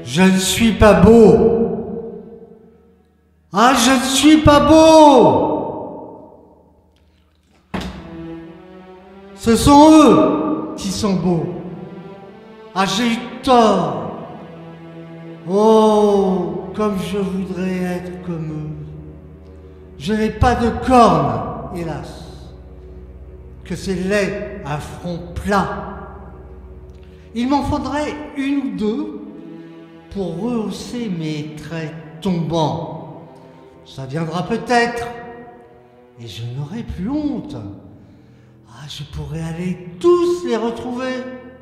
Je ne suis pas beau. Ah, je ne suis pas beau. Ce sont eux qui sont beaux. Ah, j'ai eu tort. Oh, comme je voudrais être comme eux. Je n'ai pas de cornes, hélas. Que c'est laid à front plat. Il m'en faudrait une ou deux pour rehausser mes traits tombants. Ça viendra peut-être, et je n'aurai plus honte. Ah, je pourrais aller tous les retrouver.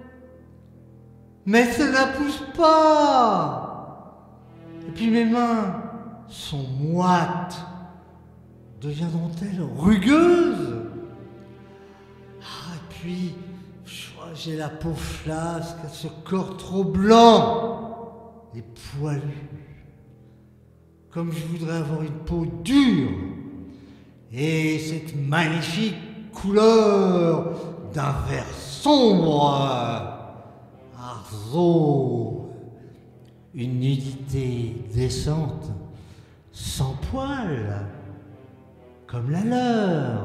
Mais ça ne pousse pas. Et puis mes mains sont moites. Deviendront-elles rugueuses? Ah, et puis, j'ai la peau flasque, ce corps trop blanc et poilu. Comme je voudrais avoir une peau dure et cette magnifique couleur d'un vert sombre, arceau, une nudité décente, sans poils, comme la leur.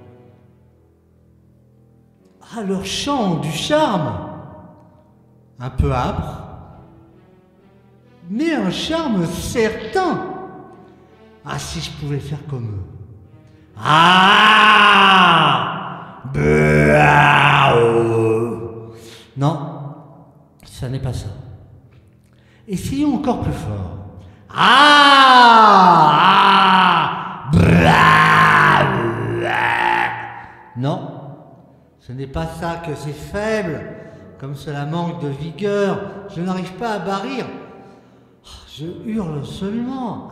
Ah, leur chant du charme, un peu âpre, mais un charme certain. Ah, si je pouvais faire comme eux. Ah, non, ça n'est pas ça. Essayons encore plus fort. Non. Ce n'est pas ça, que c'est faible, comme cela manque de vigueur. Je n'arrive pas à barrir. Je hurle seulement.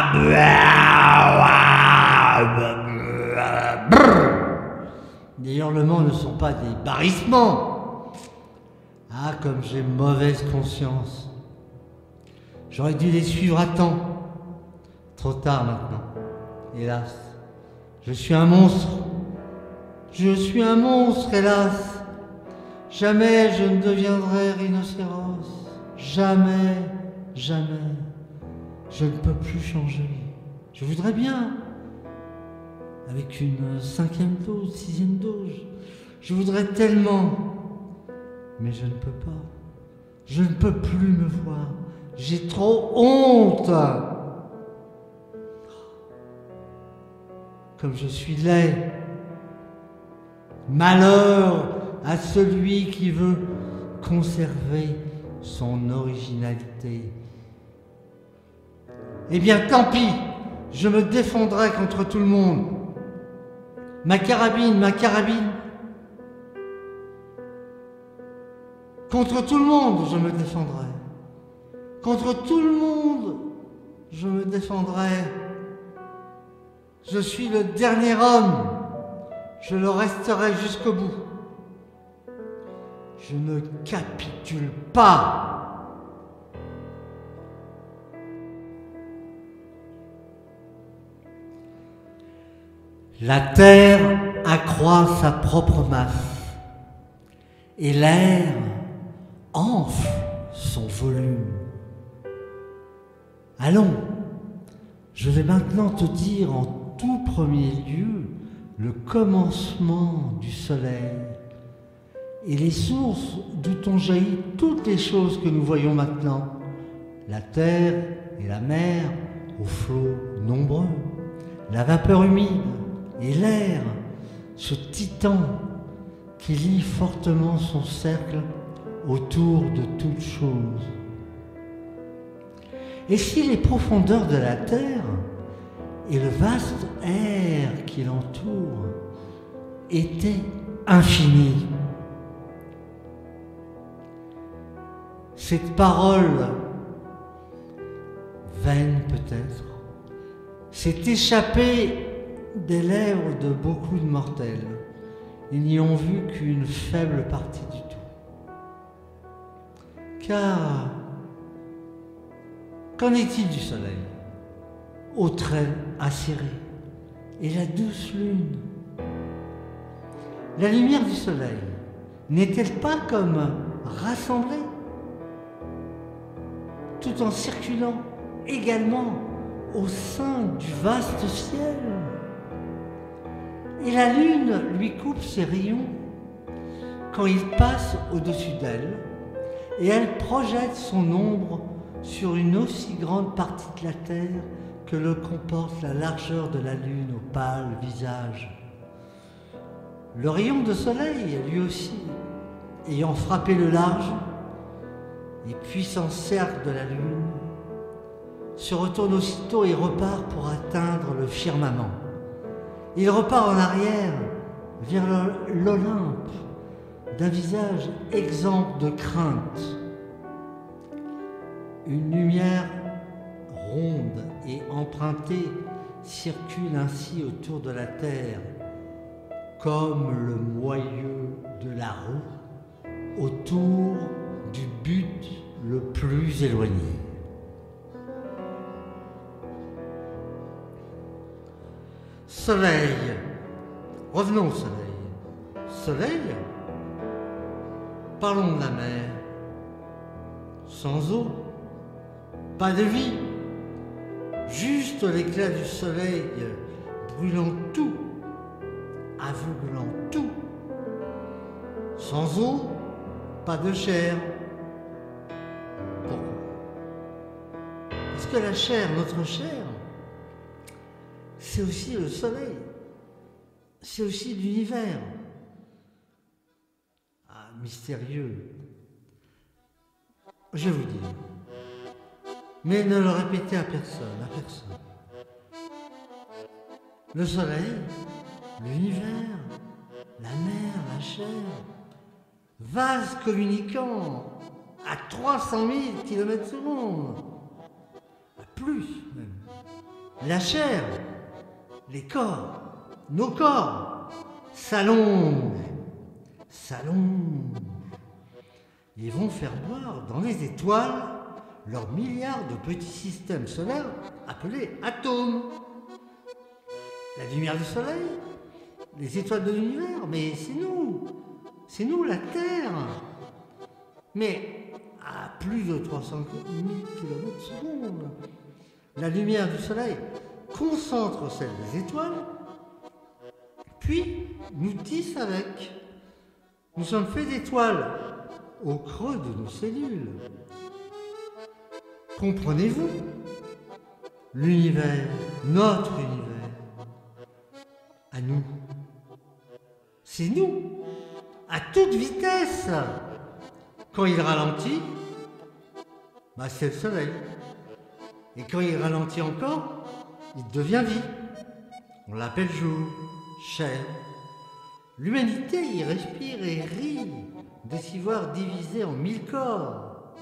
Les hurlements ne sont pas des barrissements. Ah, comme j'ai mauvaise conscience. J'aurais dû les suivre à temps. Trop tard maintenant. Hélas, je suis un monstre. Je suis un monstre, hélas. Jamais je ne deviendrai rhinocéros. Jamais, jamais. Je ne peux plus changer. Je voudrais bien. Avec une 5e dose, 6e dose. Je voudrais tellement. Mais je ne peux pas. Je ne peux plus me voir. J'ai trop honte. Comme je suis laid. Malheur à celui qui veut conserver son originalité. Eh bien, tant pis, je me défendrai contre tout le monde. Ma carabine, ma carabine. Contre tout le monde, je me défendrai. Contre tout le monde, je me défendrai. Je suis le dernier homme. Je le resterai jusqu'au bout. Je ne capitule pas. La terre accroît sa propre masse et l'air enfle son volume. Allons, je vais maintenant te dire en tout premier lieu le commencement du soleil et les sources d'où ont jailli toutes les choses que nous voyons maintenant, la terre et la mer aux flots nombreux, la vapeur humide et l'air, ce titan qui lie fortement son cercle autour de toutes choses. Et si les profondeurs de la terre et le vaste air qui l'entoure étaient infinis, cette parole, vaine peut-être, s'est échappée des lèvres de beaucoup de mortels. Ils n'y ont vu qu'une faible partie du tout. Car, qu'en est-il du soleil, aux traits acérés, et la douce lune? La lumière du soleil n'est-elle pas comme rassemblée? tout en circulant également au sein du vaste ciel. Et la lune lui coupe ses rayons quand il passe au-dessus d'elle, et elle projette son ombre sur une aussi grande partie de la terre que le comporte la largeur de la lune au pâle visage. Le rayon de soleil, lui aussi, ayant frappé le large et puissant cercle de la lune, se retourne aussitôt et repart pour atteindre le firmament. Il repart en arrière vers l'Olympe, d'un visage exempt de crainte. Une lumière ronde et empruntée circule ainsi autour de la terre, comme le moyeu de la roue autour du but le plus éloigné. Soleil, revenons au soleil. Soleil, parlons de la mer. Sans eau, pas de vie, juste l'éclat du soleil brûlant tout, aveuglant tout. Sans eau, pas de chair. Pourquoi? Parce que la chair, notre chair, c'est aussi le soleil, c'est aussi l'univers. Ah, mystérieux, je vous dis. Mais ne le répétez à personne, Le soleil, l'univers, la mer, la chair, vase communicant à 300 000 km/s, à plus même. La chair, les corps, nos corps, s'allongent et vont faire boire dans les étoiles leurs milliards de petits systèmes solaires appelés atomes. La lumière du soleil, les étoiles de l'univers, mais c'est nous la Terre. Mais à plus de 300 000 km/s, la lumière du soleil concentre celle des étoiles, puis nous tisse avec. Nous sommes faits d'étoiles au creux de nos cellules. Comprenez-vous? L'univers, notre univers, à nous, c'est nous, à toute vitesse. Quand il ralentit, c'est le soleil. Et quand il ralentit encore, il devient vie. On l'appelle jour, chair. L'humanité y respire et rit de s'y voir divisé en 1000 corps.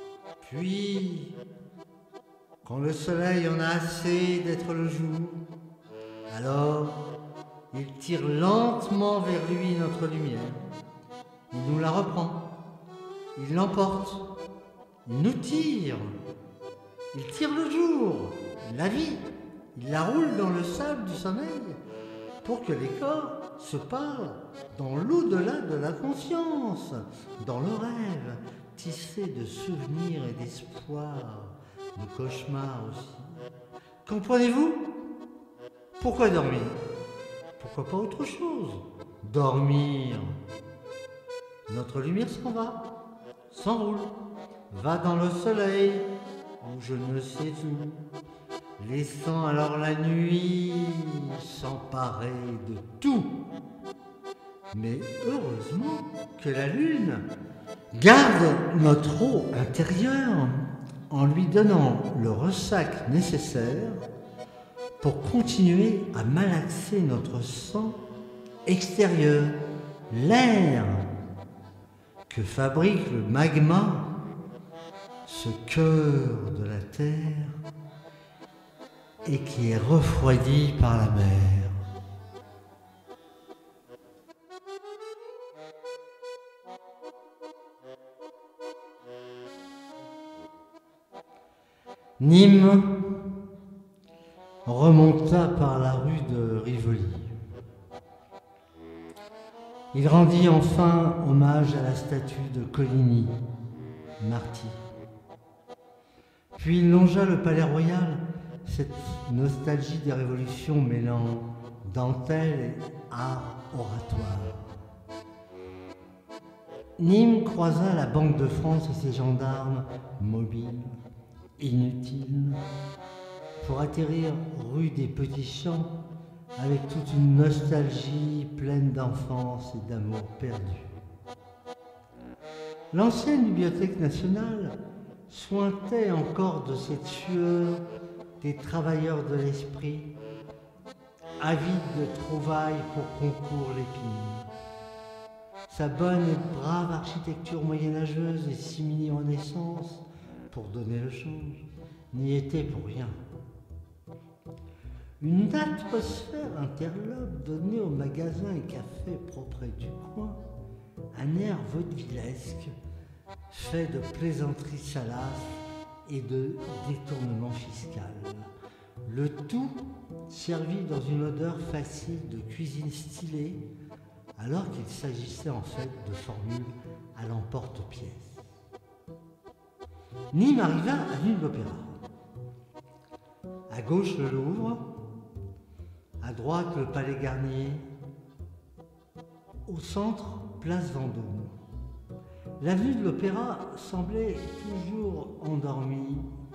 Puis, quand le soleil en a assez d'être le jour, alors il tire lentement vers lui notre lumière. Il nous la reprend. Il l'emporte. Il nous tire. Il tire le jour, la vie. Il la roule dans le sable du sommeil pour que les corps se parlent dans l'au-delà de la conscience, dans le rêve, tissé de souvenirs et d'espoirs, de cauchemars aussi. Comprenez-vous? Pourquoi dormir? Pourquoi pas autre chose? Dormir. Notre lumière s'en va, s'enroule, va dans le soleil, ou je ne sais où, laissant alors la nuit s'emparer de tout. Mais heureusement que la lune garde notre eau intérieure en lui donnant le ressac nécessaire pour continuer à malaxer notre sang extérieur, l'air que fabrique le magma, ce cœur de la terre, et qui est refroidi par la mer. Nîmes remonta par la rue de Rivoli. Il rendit enfin hommage à la statue de Coligny, martyr. Puis il longea le palais royal, cette nostalgie des révolutions mêlant dentelle et art oratoire. Nîmes croisa la Banque de France et ses gendarmes mobiles, inutiles, pour atterrir rue des Petits Champs avec toute une nostalgie pleine d'enfance et d'amour perdu. L'ancienne Bibliothèque nationale sointait encore de cette sueur des travailleurs de l'esprit, avides de trouvailles pour concours l'épine. Sa bonne et brave architecture moyenâgeuse et simili-renaissance, pour donner le change, n'y était pour rien. Une atmosphère interlope donnait aux magasins et cafés propres du coin un air vaudevillesque, fait de plaisanteries salaces et de détournements fiscaux. Le tout servi dans une odeur facile de cuisine stylée, alors qu'il s'agissait en fait de formules à l'emporte-pièce. Nîmes arriva avenue de l'Opéra. À gauche le Louvre, à droite le Palais Garnier, au centre place Vendôme. L'avenue de l'Opéra semblait toujours endormie,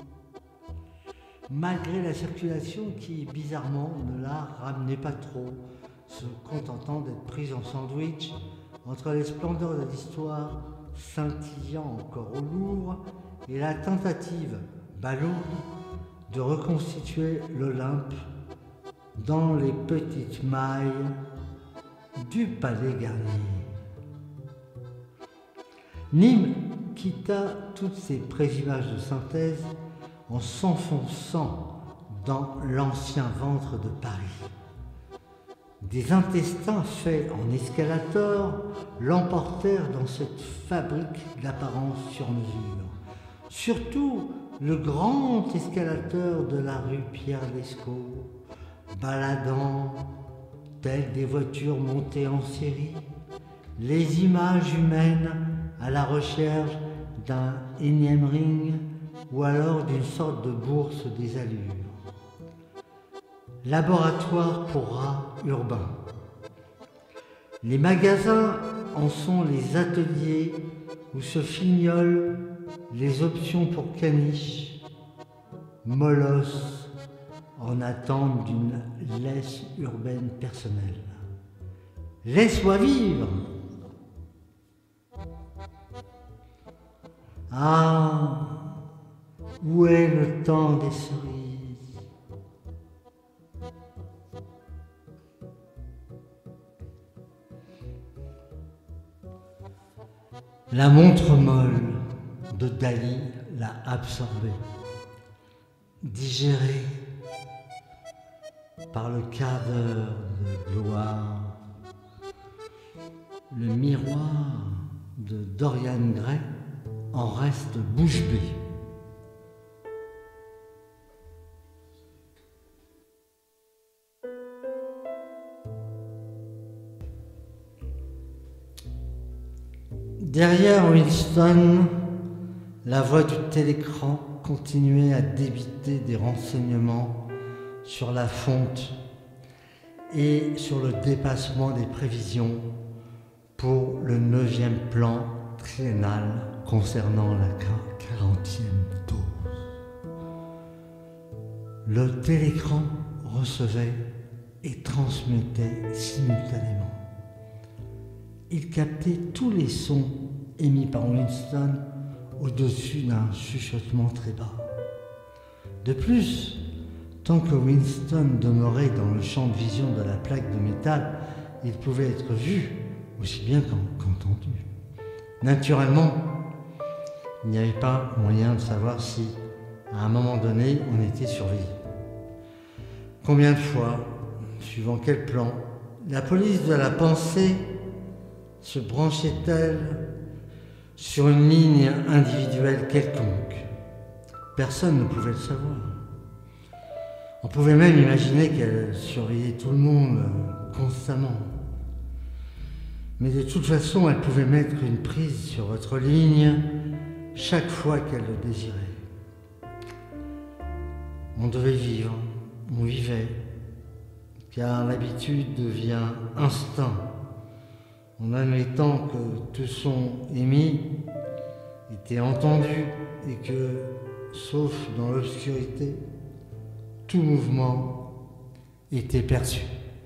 malgré la circulation qui, bizarrement, ne la ramenait pas trop, se contentant d'être prise en sandwich entre les splendeurs de l'histoire scintillant encore au Louvre et la tentative balourde de reconstituer l'Olympe dans les petites mailles du Palais Garnier. Nîmes quitta toutes ces préimages de synthèse en s'enfonçant dans l'ancien ventre de Paris. Des intestins faits en escalator l'emportèrent dans cette fabrique d'apparence sur mesure. Surtout le grand escalateur de la rue Pierre-Lescot, baladant, telles des voitures montées en série, les images humaines à la recherche d'un énième ring ou alors d'une sorte de bourse des allures. Laboratoire pour rats urbains. Les magasins en sont les ateliers où se fignolent les options pour caniches, molosses en attente d'une laisse urbaine personnelle. Laisse-moi vivre! Ah, où est le temps des cerises? La montre molle de Dali l'a absorbé, digéré par le quart d'heure de gloire. Le miroir de Dorian Gray en reste bouche bée. Derrière Winston, la voix du télécran continuait à débiter des renseignements sur la fonte et sur le dépassement des prévisions pour le 9e plan triennal concernant la 40e dose. Le télécran recevait et transmettait simultanément. Il captait tous les sons émis par Winston au-dessus d'un chuchotement très bas. De plus, tant que Winston demeurait dans le champ de vision de la plaque de métal, il pouvait être vu aussi bien qu'entendu. Naturellement, il n'y avait pas moyen de savoir si, à un moment donné, on était surveillé. Combien de fois, suivant quel plan, la police de la pensée se branchait-elle sur une ligne individuelle quelconque? Personne ne pouvait le savoir. On pouvait même imaginer qu'elle surveillait tout le monde constamment. Mais de toute façon, elle pouvait mettre une prise sur votre ligne chaque fois qu'elle le désirait. On devait vivre, on vivait, car l'habitude devient instinct, en admettant que tout son émis était entendu et que, sauf dans l'obscurité, tout mouvement était perçu.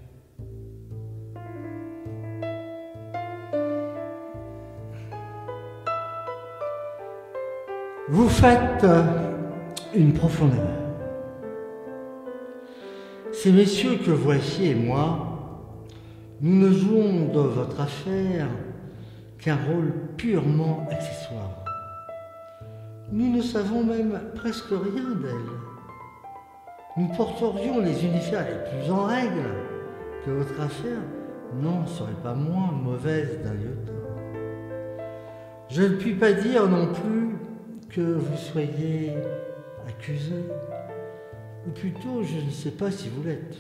Vous faites une profonde erreur. Ces messieurs que voici et moi, nous ne jouons dans votre affaire qu'un rôle purement accessoire. Nous ne savons même presque rien d'elle. Nous porterions les univers les plus en règle que votre affaire n'en serait pas moins mauvaise d'un iota. Je ne puis pas dire non plus que vous soyez accusé, ou plutôt je ne sais pas si vous l'êtes.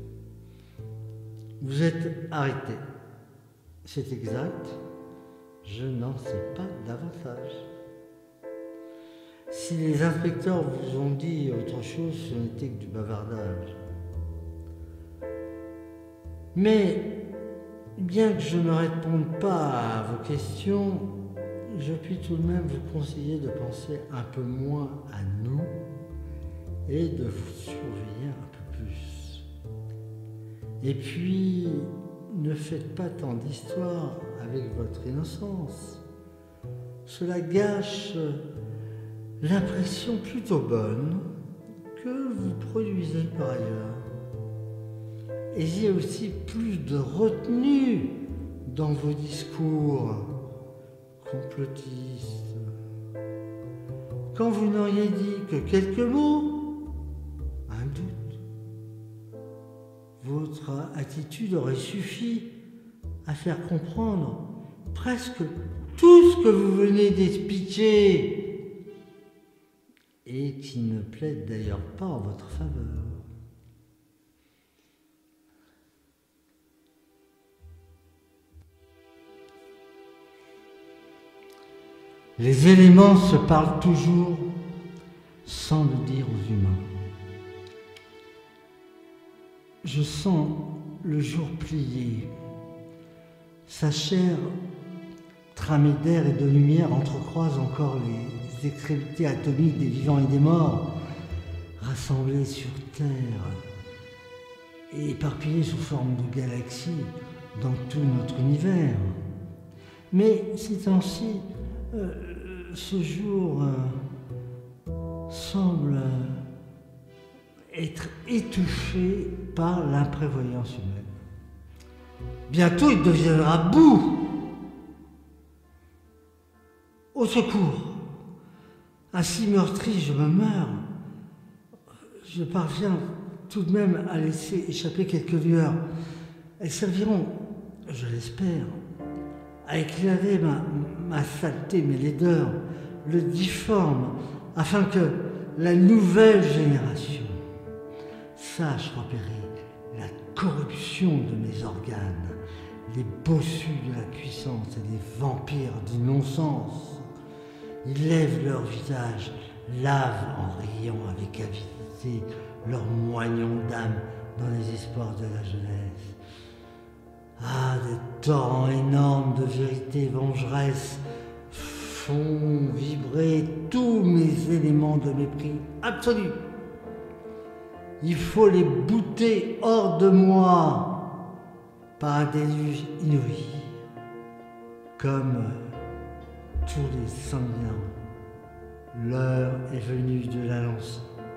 Vous êtes arrêté, c'est exact, je n'en sais pas davantage. Si les inspecteurs vous ont dit autre chose, ce n'était que du bavardage. Mais, bien que je ne réponde pas à vos questions, je puis tout de même vous conseiller de penser un peu moins à nous et de vous surveiller un peu plus. Et puis, ne faites pas tant d'histoires avec votre innocence. Cela gâche l'impression plutôt bonne que vous produisez par ailleurs. Ayez aussi plus de retenue dans vos discours complotistes. Quand vous n'auriez dit que quelques mots, un doute, votre attitude aurait suffi à faire comprendre presque tout ce que vous venez d'expliquer et qui ne plaide d'ailleurs pas en votre faveur. Les éléments se parlent toujours sans le dire aux humains. Je sens le jour plié, sa chair tramée d'air et de lumière entrecroise encore les extrémités atomiques des vivants et des morts, rassemblés sur Terre et éparpillés sous forme de galaxies dans tout notre univers. Mais ces temps-ci, ce jour semble être étouffé par l'imprévoyance humaine. Bientôt il deviendra boue. Au secours! Ainsi meurtri, je me meurs. Je parviens tout de même à laisser échapper quelques lueurs. Elles serviront, je l'espère, à éclairer ma saleté, mes laideurs, le difforme, afin que la nouvelle génération sache repérer la corruption de mes organes, les bossus de la puissance et les vampires du non-sens. Ils lèvent leur visage, lavent en riant avec avidité leurs moignons d'âme dans les espoirs de la jeunesse. Ah, des torrents énormes de vérité vengeresse font vibrer tous mes éléments de mépris absolu. Il faut les bouter hors de moi par un déluge inouï, comme tous les sanguins. L'heure est venue de la lancer.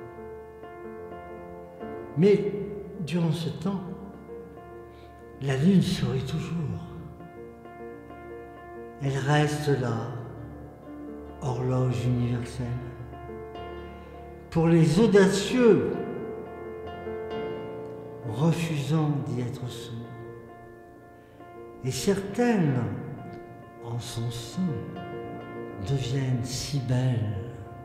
Mais durant ce temps, la lune sourit toujours. Elle reste là, horloge universelle. Pour les audacieux, refusant d'y être sourds. Et certaines, en son sein, deviennent si belles.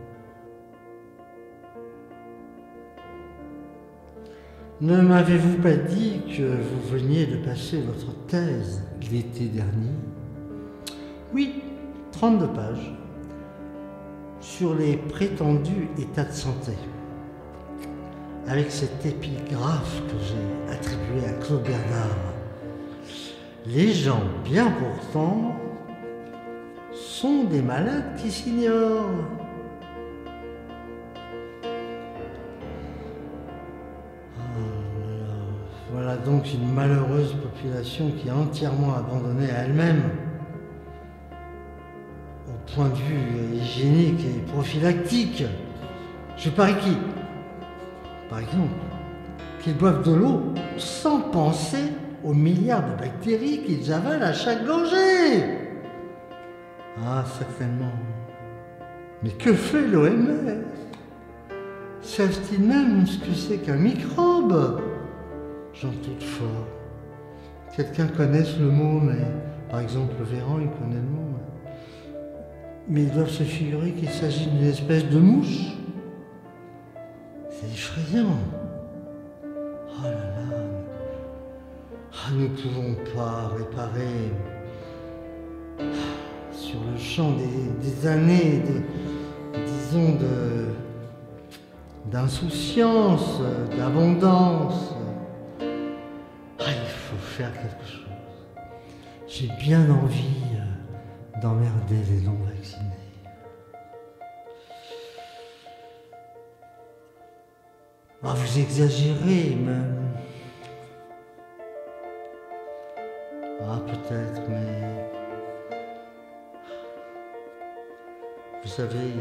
Ne m'avez-vous pas dit que vous veniez de passer votre thèse l'été dernier? Oui, 32 pages, sur les prétendus états de santé. avec cette épigraphe que j'ai attribuée à Claude Bernard. Les gens bien pourtant sont des malades qui s'ignorent. Voilà donc une malheureuse population qui est entièrement abandonnée à elle-même, au point de vue hygiénique et prophylactique. Je parie qui, par exemple, qu'ils boivent de l'eau sans penser aux milliards de bactéries qu'ils avalent à chaque gorgée. Ah, certainement. Mais que fait l'OMS? Savent-ils même ce que c'est qu'un microbe? J'en doute fort. Quelqu'un connaisse le mot, mais par exemple Véran, il connaît le mot. Mais ils doivent se figurer qu'il s'agit d'une espèce de mouche. C'est effrayant. Oh là là. Ah, nous ne pouvons pas réparer sur le champ des années, disons, d'insouciance, d'abondance. Ah, il faut faire quelque chose. J'ai bien envie d'emmerder les non-vaccinés. Ah, vous exagérez même. Ah, peut-être, mais... Vous savez...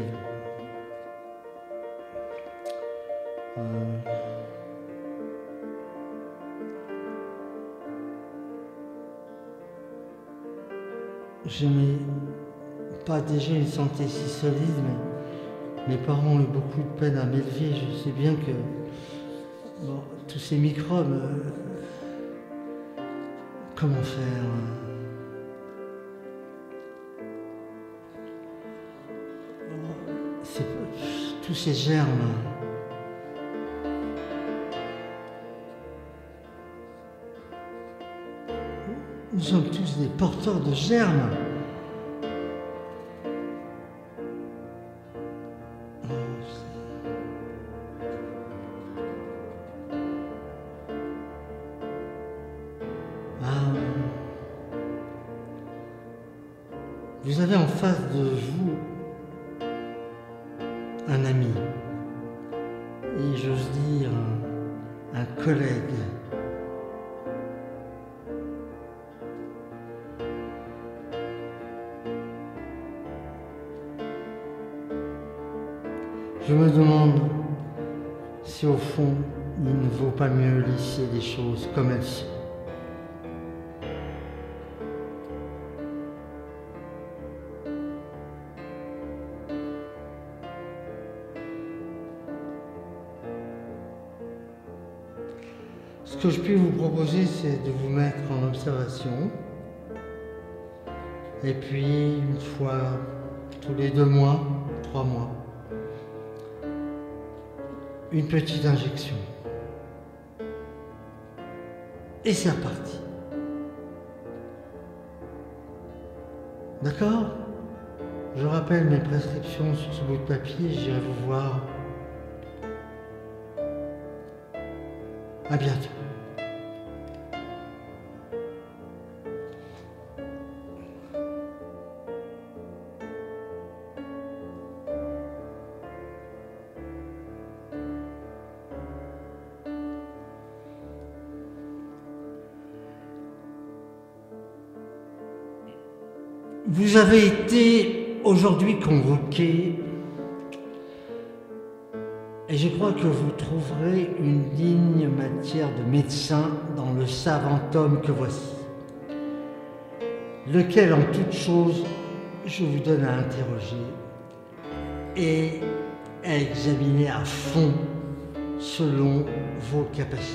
Je n'ai pas déjà une santé si solide, mais mes parents ont eu beaucoup de peine à m'élever. Je sais bien que bon, tous ces microbes, comment faire? Tous ces germes. Nous sommes tous des porteurs de germes. Vous avez en face de vous un ami, et j'ose dire un collègue. Je me demande si au fond il ne vaut pas mieux laisser les choses comme elles sont. Ce que je puis vous proposer, c'est de vous mettre en observation. Et puis, une fois tous les 2 mois, 3 mois, une petite injection. Et c'est reparti. D'accord? Je rappelle mes prescriptions sur ce bout de papier, j'irai vous voir. À bientôt. Vous avez été aujourd'hui convoqué et je crois que vous trouverez une digne matière de médecin dans le savant homme que voici, lequel en toute chose je vous donne à interroger et à examiner à fond selon vos capacités.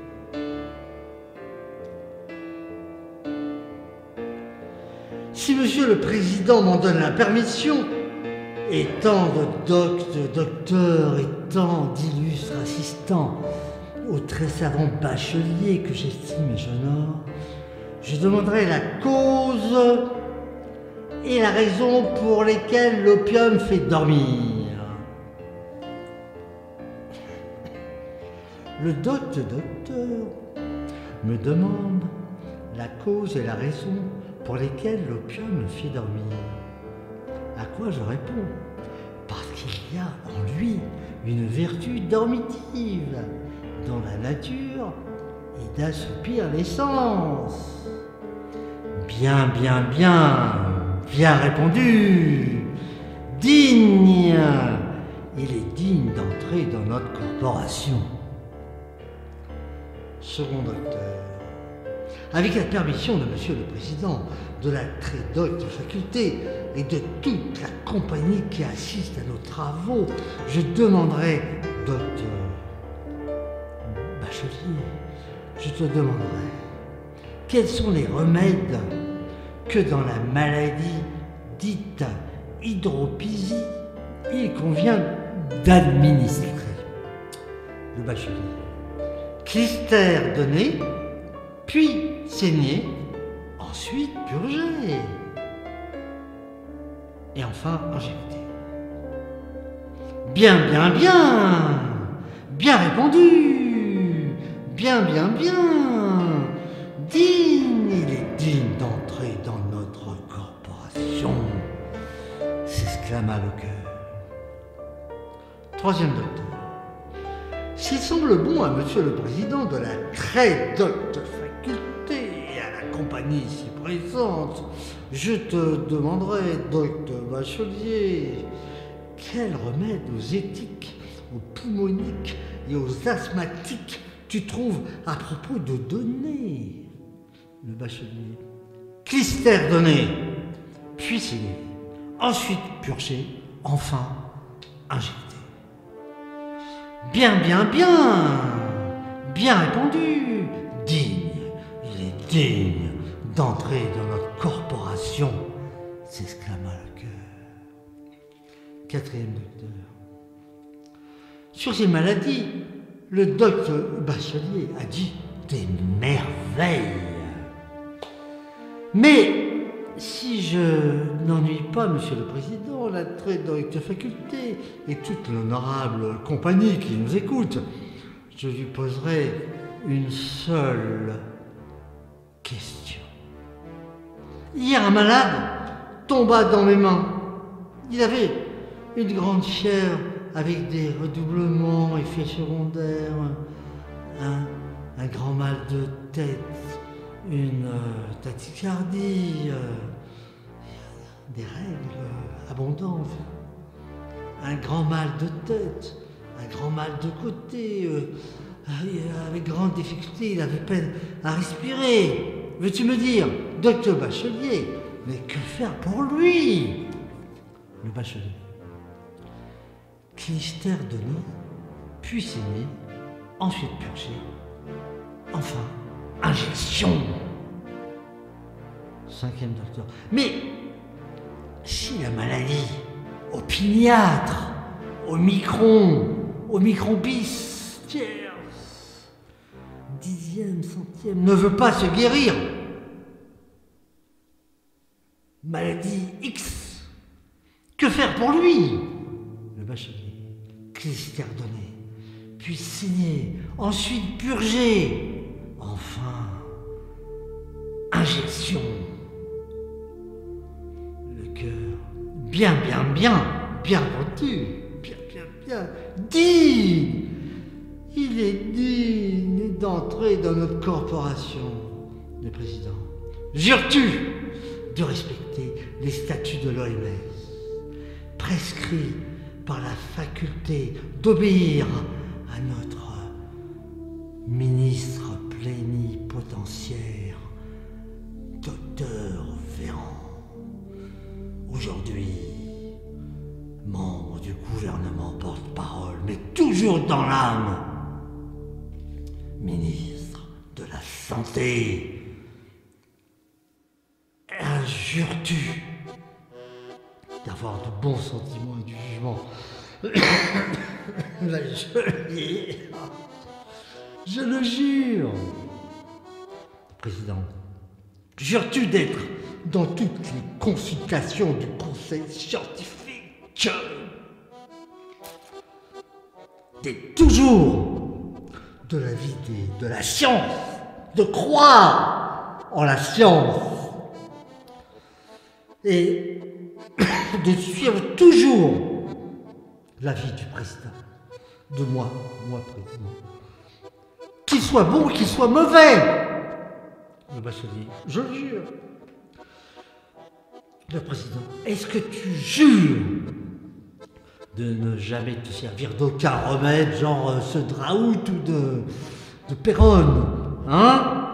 Si Monsieur le Président m'en donne la permission, et tant de docteurs et tant d'illustres assistants au très savant bachelier que j'estime et j'honore, je demanderai la cause et la raison pour lesquelles l'opium fait dormir. le docteur me demande la cause et la raison pour lesquelles l'opium me fait dormir. À quoi je réponds: parce qu'il y a en lui une vertu dormitive dont la nature est d'assoupir les sens. Bien, bien, bien, bien répondu. Digne. Il est digne d'entrer dans notre corporation. Second docteur, avec la permission de Monsieur le Président, de la très docte faculté et de toute la compagnie qui assiste à nos travaux, je demanderai, docteur Bachelier, je te demanderai quels sont les remèdes que dans la maladie dite hydropisie, il convient d'administrer. Le Bachelier: clistère donné, puis saigner, ensuite purger, et enfin injecter. Bien, bien, bien, bien répondu, bien, bien, bien, digne, il est digne d'entrer dans notre corporation, s'exclama le cœur. Troisième docteur, s'il semble bon à Monsieur le Président de la très docte faculté et à la compagnie ici présente, je te demanderai, docteur Bachelier, quel remède aux éthiques, aux pneumoniques et aux asthmatiques tu trouves à propos de donner? Le Bachelier: clistère donné, puis saigner, ensuite purger, enfin injecter. Bien, bien, bien, bien répondu, digne, il est digne d'entrer dans notre corporation, s'exclama le cœur. Quatrième docteur, sur ces maladies, le docteur Bachelier a dit des merveilles. Mais si je n'ennuie pas Monsieur le Président, la très docte faculté et toute l'honorable compagnie qui nous écoute, je lui poserai une seule question. Hier, un malade tomba dans mes mains. Il avait une grande fièvre avec des redoublements, effets secondaires, un grand mal de tête, une tachycardie, des règles abondantes, un grand mal de tête, un grand mal de côté, avec grande difficulté, il avait peine à respirer. Veux-tu me dire, docteur Bachelier, mais que faire pour lui? Le Bachelier: clistère donné, puis saigner, ensuite purger, enfin injection. Cinquième docteur: mais si la maladie opiniâtre, au micron bis, tierce, dixième, centième, ne veut pas se guérir, maladie X, que faire pour lui? Le Bachelier: clistère donné, puis saigner, ensuite purger, enfin injection. Le cœur: bien, bien, bien, bien entendu, bien, bien, bien, digne, il est digne d'entrer dans notre corporation. Le Président: jures-tu de respecter les statuts de l'OMS, prescrits par la faculté d'obéir à notre ministre plénipotentiaire, docteur Véran, aujourd'hui membre du gouvernement porte-parole, mais toujours dans l'âme, ministre de la Santé? Jures-tu d'avoir de bons sentiments et du jugement? Je le jure. Président: jures-tu d'être dans toutes les consultations du conseil d'être toujours de la vie de la science, de croire en la science et de suivre toujours l'avis du président, de moi président. Qu'il soit bon, qu'il soit mauvais. Le bachelier, je le jure. Le président, est-ce que tu jures de ne jamais te servir d'aucun remède, genre ceux de Raoult ou de Péronne, hein?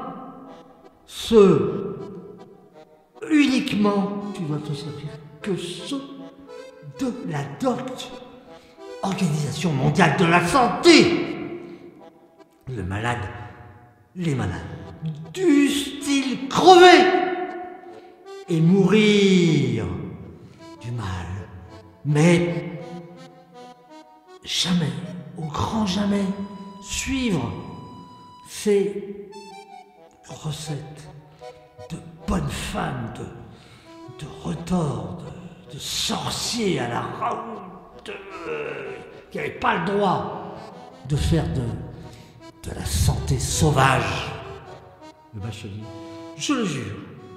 Uniquement, tu dois te servir que ceux de la DOCT, Organisation mondiale de la santé. Les malades dussent-ils crever et mourir du mal, mais jamais, au grand jamais, suivre ces recettes de bonnes femmes, de retors, de sorciers à la Raoult, qui n'avaient pas le droit de faire de la santé sauvage. Le bachelier, je le jure.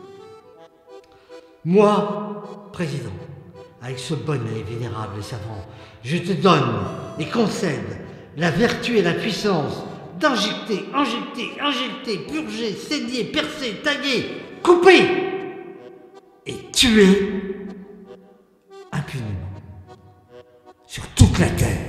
Moi, président, avec ce bonnet vénérable et savant, je te donne et concède la vertu et la puissance d'injecter, purger, saigner, percer, tailler, couper et tuer impunément sur toute la terre.